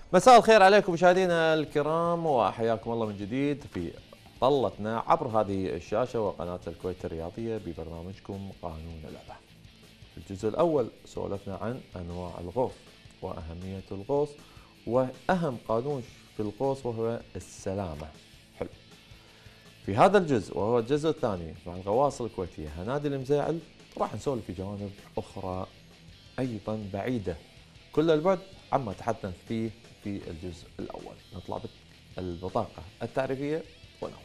مساء الخير عليكم مشاهدينا الكرام وحياكم الله من جديد في طلتنا عبر هذه الشاشة وقناة الكويت الرياضية ببرنامجكم قانون اللعبة. في الجزء الأول سولفنا عن أنواع الغوص وأهمية الغوص وأهم قانون في الغوص وهو السلامة. حلو. في هذا الجزء وهو الجزء الثاني مع الغواص الكويتية هنادي المزاعل راح نسولف في جوانب أخرى أيضا بعيدة كل البعد عما تحدث فيه في الجزء الأول. نطلع بالبطاقة التعريفية ونعود.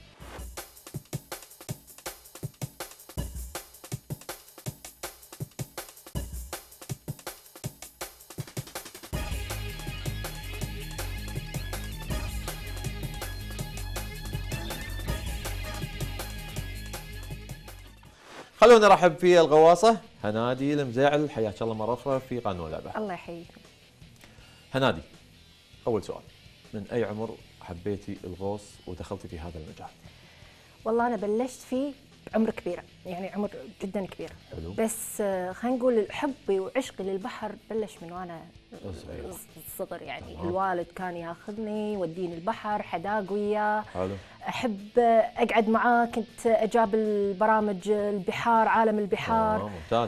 خلونا نرحب في الغواصة هنادي المزاعل، حياك الله مرة أخرى في قانون اللعبة. الله يحييك. هنادي، أول سؤال، من أي عمر حبيتي الغوص ودخلتي في هذا المجال؟ والله أنا بلشت فيه بعمر كبير، يعني عمر جدا كبير. حلو. بس خلينا نقول حبي وعشقي للبحر بلش من وأنا صغر، يعني الوالد كان ياخذني يوديني البحر، حداق وياه. حلو. أحب أقعد معاه، كنت أجاب البرامج البحار، عالم البحار. ممتاز.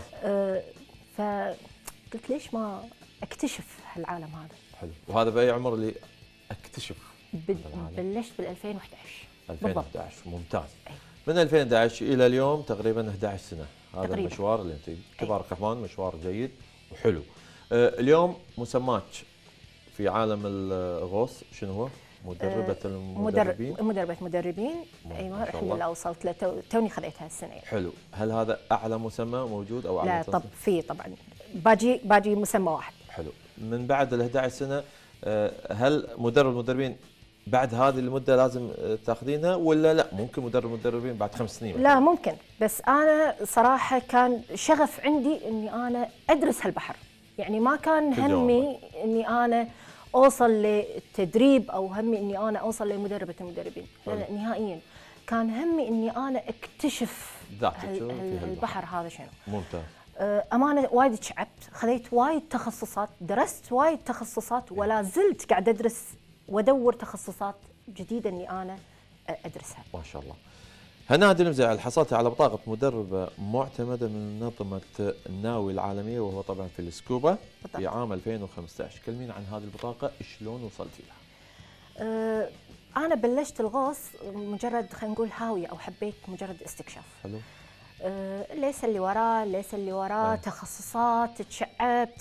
فقلت ليش ما أكتشف العالم هذا. حلو. وهذا بأي عمر اللي أكتشف؟ بلشت بال 2011. 2011. ممتاز. من 2011 إلى اليوم تقريبا 11 سنة. هذا تقريباً. المشوار اللي أنت تبارك الرحمن مشوار جيد وحلو. اليوم مسماك في عالم الغوص شنو هو؟ مدربة المدربين؟ مدربة مدربين. ايوه الحمد لله وصلت له، توني خذيتها السنة يعني. حلو. هل هذا أعلى مسمى موجود أو أعلى؟ لا طب في طبعا باجي مسمى واحد. حلو. من بعد ال 11 سنة هل مدرب المدربين بعد هذه المدة لازم تاخذينها ولا لا ممكن مدرب مدربين بعد 5 سنين؟ لا ممكن، بس أنا صراحة كان شغف عندي إني أنا أدرس هالبحر، يعني ما كان همي إني أنا أوصل للتدريب أو همي إني أنا أوصل لمدربة المدربين، لا نهائيا. كان همي إني أنا أكتشف البحر هذا شنو. ممتاز. أمانة وايد تعبت، خذيت وايد تخصصات، درست وايد تخصصات، ولا زلت قاعد أدرس وادور تخصصات جديده اني انا ادرسها. ما شاء الله. هنادي المزاعل حصلت على بطاقه مدربه معتمده من منظمه الناوي العالميه وهو طبعا في السكوبا في عام 2015. كلمين عن هذه البطاقه، شلون وصلتي لها؟ انا بلشت الغوص مجرد خلينا نقول هاويه، او حبيت مجرد استكشاف. حلو. ليس اللي وراه ليس اللي وراه تخصصات، تشعبت.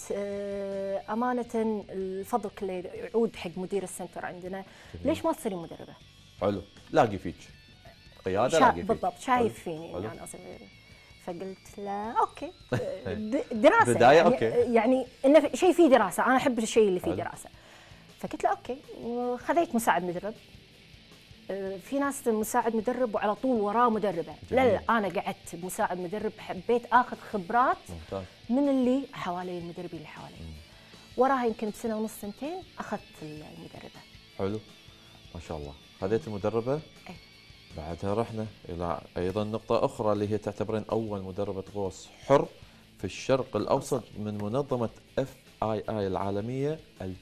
أمانة الفضل كله يعود حق مدير السنتر عندنا. ليش ما تصيري مدربة؟ حلو. لاقي فيك قيادة، لاقي فيك بالضبط، شايف فيني إني أنا أصير. فقلت له أوكي. دراسة بداية يعني، أوكي. يعني إنه شيء فيه دراسة، أنا أحب الشيء اللي فيه دراسة. فقلت له أوكي، وخذيت مساعد مدرب. في ناس مساعد مدرب وعلى طول وراه مدربه. لا انا قعدت مساعد مدرب، حبيت اخذ خبرات من اللي حوالي، المدربين اللي حوالي. وراها يمكن بسنه ونص سنتين اخذت المدربه. حلو. ما شاء الله. خذيت المدربه. أي. بعدها رحنا الى ايضا نقطه اخرى اللي هي تعتبرين اول مدربه غوص حر في الشرق الاوسط من منظمه FII العالميه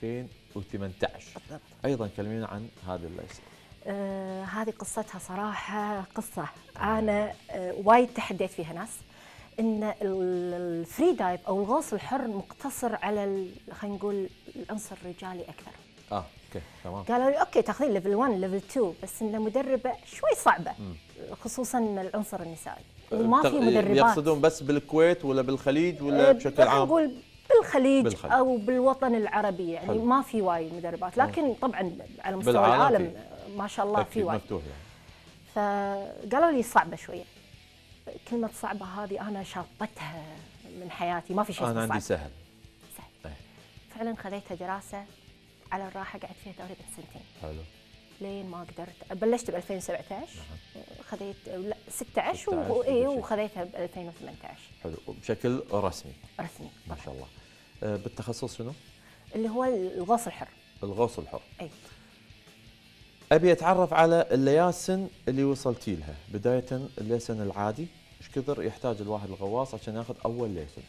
2018. بالضبط. ايضا كلمينا عن هذا الليسن. هذه قصتها صراحة قصة أنا وايد تحديت فيها ناس. إن الفري دايف أو الغوص الحر مقتصر على خلينا نقول العنصر الرجالي أكثر. اوكي تمام. قالوا لي اوكي تاخذين ليفل 1 ليفل 2، بس إن مدربة شوي صعبة. خصوصا العنصر النسائي وما في مدربات. يقصدون بس بالكويت ولا بالخليج ولا بشكل عام؟ نقول بالخليج او بالوطن العربي، يعني حلو. ما في وايد مدربات، لكن طبعا على مستوى العالم ما شاء الله في وايد مفتوح يعني. فقالوا لي صعبه شويه. كلمه صعبه هذه انا شاطتها من حياتي، ما في شيء انا صعب. عندي سهل. فعلا خذيتها دراسه على الراحه، قعدت فيها تقريبا سنتين. حلو. لين ما قدرت. بلشت ب 2017. خذيت 16 وخذيتها ب 2018. حلو. بشكل رسمي. رسمي ما شاء الله. بالتخصص شنو؟ اللي هو الغوص الحر. الغوص الحر. اي. ابي اتعرف على اللياسن اللي وصلتي لها. بدايه الليسن العادي ايش كثر يحتاج الواحد الغواص عشان ياخذ اول ليسن؟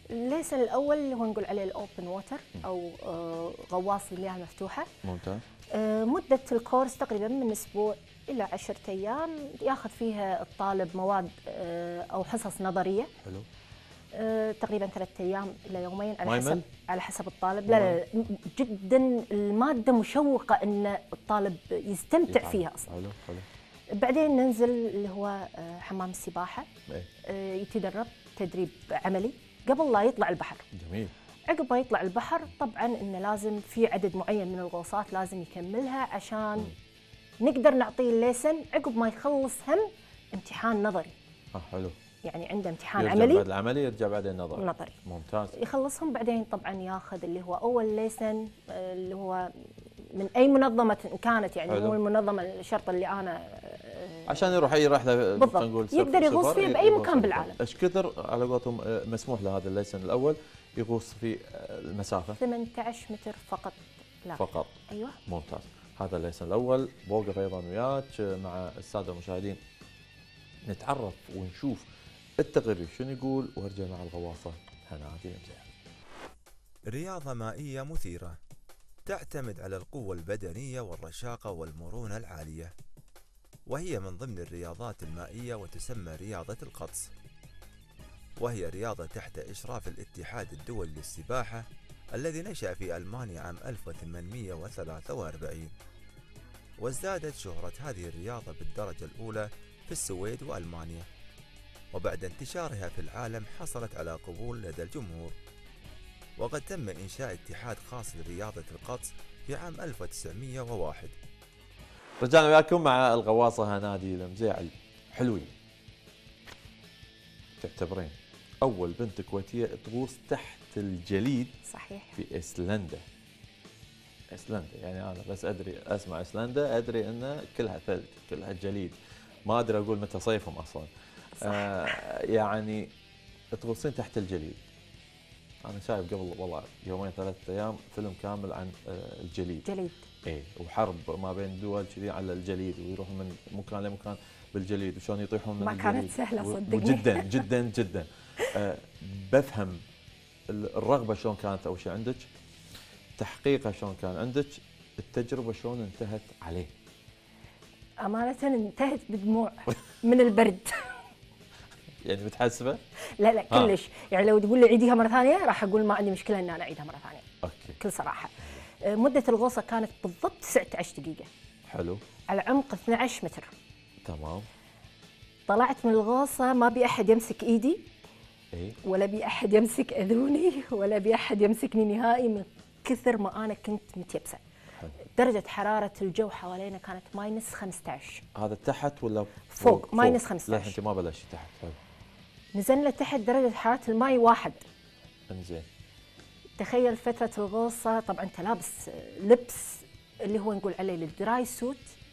الليسن الاول اللي هو نقول عليه الاوبن ووتر او غواص المياه المفتوحه. ممتاز. مده الكورس تقريبا من اسبوع الى 10 ايام، ياخذ فيها الطالب مواد او حصص نظريه. حلو. تقريبا 3 ايام الى يومين ما على حسب الطالب. لا جدا الماده مشوقه ان الطالب يستمتع فيها اصلا. حلو حلو. بعدين ننزل اللي هو حمام السباحه. يتدرب تدريب عملي قبل لا يطلع البحر. جميل. عقب ما يطلع البحر طبعا انه لازم في عدد معين من الغوصات لازم يكملها عشان نقدر نعطيه الليسن. عقب ما يخلص هم امتحان نظري. حلو. يعني عنده امتحان يرجع عملي بعد العملي يرجع بعدين نظري. ممتاز. يخلصهم بعدين طبعا ياخذ اللي هو اول ليسن اللي هو من اي منظمه كانت، يعني حلو. مو المنظمه الشرطه اللي انا عشان يروح اي رحله نقول يقدر يغوص فيها باي مكان بالعالم. ايش كثر على قولتهم مسموح له هذا الليسن الاول يغوص في المسافه؟ 18 متر فقط. لا فقط. ايوه ممتاز. هذا الليسن الاول. بوقف ايضا وياك مع الساده المشاهدين نتعرف ونشوف التقرير شنو يقول، وارجع مع الغواصه هنادي المزيع. رياضة مائية مثيرة تعتمد على القوة البدنية والرشاقة والمرونة العالية، وهي من ضمن الرياضات المائية وتسمى رياضة الغطس، وهي رياضة تحت إشراف الاتحاد الدولي للسباحة الذي نشأ في ألمانيا عام 1843، وازدادت شهرة هذه الرياضة بالدرجة الأولى في السويد وألمانيا، وبعد انتشارها في العالم حصلت على قبول لدى الجمهور. وقد تم إنشاء اتحاد خاص لرياضة الغطس في عام 1901. رجعنا وياكم مع الغواصة هنادي المزيعل. حلوين. تعتبرين أول بنت كويتية تغوص تحت الجليد. صحيح. في إيسلندا. إيسلندا يعني أنا بس أدري أسمع إيسلندا أدري أنها كلها ثلج كلها جليد، ما أدري أقول متى صيفهم أصلا. يعني تغوصين تحت الجليد. أنا شايف قبل والله يومين 3 أيام فيلم كامل عن الجليد. جليد. إيه، وحرب ما بين دول كذي على الجليد، ويروحون من مكان لمكان بالجليد، وشلون يطيحون من الجليد. ما كانت سهلة صدقني. جدا جدا جدا. بفهم الرغبة شلون كانت أول شيء عندك، تحقيقها شلون كان عندك، التجربة شلون انتهت عليه. أمانة انتهت بدموع من البرد. يعني بتحسبه؟ لا كلش. يعني لو تقول لي عيديها مرة ثانية راح أقول ما عندي مشكلة إن أنا أعيدها مرة ثانية. أوكي. بكل صراحة. مدة الغوصة كانت بالضبط 19 دقيقة. حلو. على عمق 12 متر. تمام. طلعت من الغوصة ما بي أحد يمسك إيدي. إيه؟ ولا بي أحد يمسك أذوني ولا بي أحد يمسكني نهائي من كثر ما أنا كنت متيبسة. حلو. درجة حرارة الجو حوالينا كانت ماينس 15. هذا تحت ولا فوق؟ ماينس 15. لا أنت ما بلشت تحت. حلو. نزلنا تحت درجة حرارة الماء 1. انزين. تخيل فترة الغوصة طبعا أنت لابس لبس اللي هو نقول عليه الدراي سوت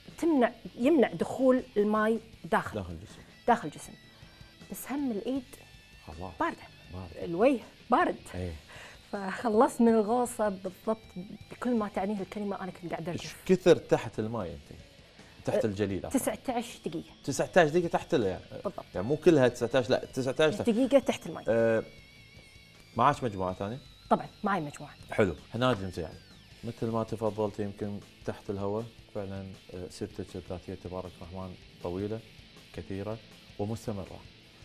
يمنع دخول الماء داخل الجسم. بس هم الإيد باردة. الوجه بارد. ايه. فخلصت من الغوصة بالضبط بكل ما تعنيه الكلمة أنا كنت قاعدة أرجف. ايش كثر تحت الماء أنت؟ تحت الجليد 19 دقيقة. 19 دقيقة تحت يعني بالضبط. يعني مو كلها 19 لا 19 دقيقة تحت الماء. معاش مجموعة ثانية؟ طبعا معي مجموعة. حلو. هنادي المزيعل مثل ما تفضلت يمكن تحت الهواء فعلا سيرتك الذاتية تبارك الرحمن طويلة كثيرة ومستمرة.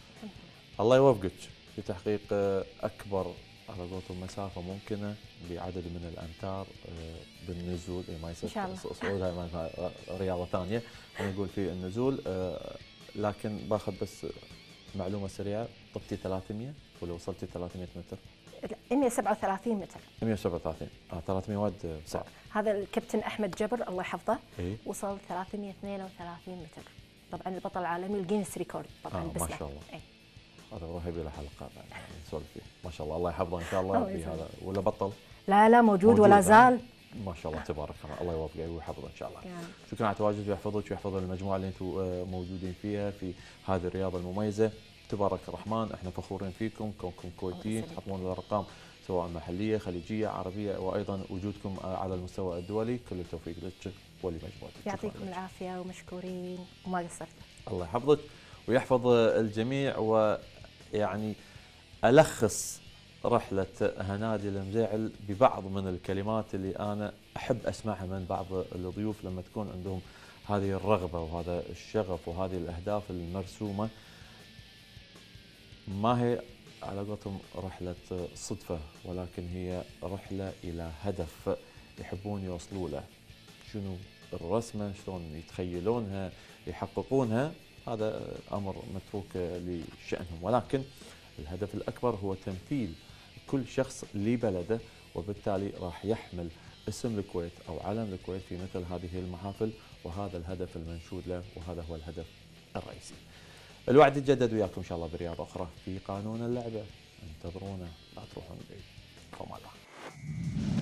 الله يوفقك في تحقيق أكبر على قولتهم مسافة ممكنة بعدد من الأمتار بالنزول. ما يصير صعود هاي رياضة ثانية نقول في النزول. لكن باخذ بس معلومة سريعة، طفتي 300 ولا وصلتي 300 متر؟ لا 137 متر. 137. 300 واد صعب. هذا الكابتن أحمد جبر الله يحفظه. إيه؟ وصل 332 متر. طبعا البطل العالمي الجينيس ريكورد طبعا. ما شاء الله. إيه؟ هذا روح يبي له حلقه يعني نسولف فيه. ما شاء الله الله يحفظه ان شاء الله. بهذا ولا بطل؟ لا موجود ولا زال. ما شاء الله تبارك الله. الله يوفقه ويحفظه ان شاء الله. يعني. شكرا على تواجدك ويحفظك ويحفظ المجموعه اللي انتم موجودين فيها في هذه الرياضه المميزه. تبارك الرحمن احنا فخورين فيكم كونكم كويتيين تحطمون الارقام سواء محليه خليجيه عربيه وايضا وجودكم على المستوى الدولي. كل التوفيق لك ولمجموعتك. يعطيكم العافيه ومشكورين وما قصرتوا. الله يحفظك ويحفظ الجميع. ويعني ألخص رحلة هنادي المزيعل ببعض من الكلمات اللي أنا أحب أسمعها من بعض الضيوف لما تكون عندهم هذه الرغبة وهذا الشغف وهذه الأهداف المرسومة. ما هي على قولتهم رحلة صدفة، ولكن هي رحلة إلى هدف يحبون يوصلوا له. شنو الرسمة، شلون يتخيلونها، يحققونها، هذا أمر متروك لشأنهم، ولكن الهدف الأكبر هو تمثيل كل شخص لبلده، وبالتالي راح يحمل اسم الكويت أو علم الكويت في مثل هذه المحافل، وهذا الهدف المنشود له، وهذا هو الهدف الرئيسي. الوعد يتجدد وياكم إن شاء الله برياضة أخرى في قانون اللعبة. انتظرونا، لا تروحون بعيد. فما الله.